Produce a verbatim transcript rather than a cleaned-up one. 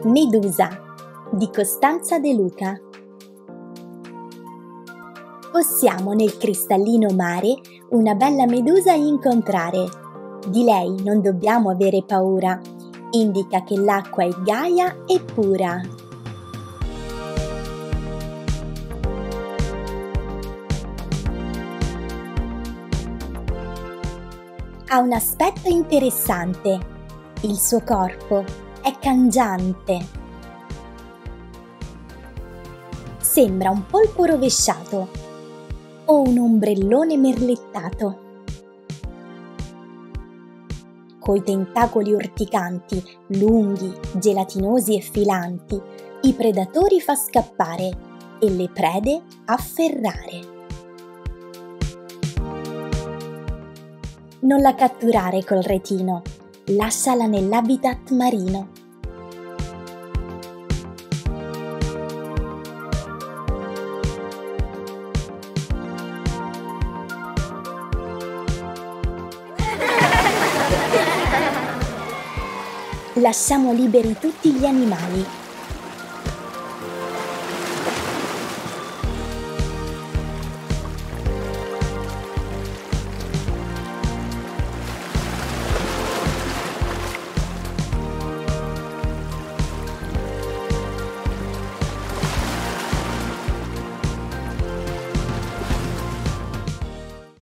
Medusa di Costanza De Luca. Possiamo nel cristallino mare una bella medusa incontrare. Di lei non dobbiamo avere paura, indica che l'acqua è gaia e pura. Ha un aspetto interessante. Il suo corpo è cangiante. Sembra un polpo rovesciato o un ombrellone merlettato. Coi tentacoli urticanti, lunghi, gelatinosi e filanti, i predatori fa scappare e le prede afferrare. Non la catturare col retino, lasciala nell'habitat marino. Lasciamo liberi tutti gli animali.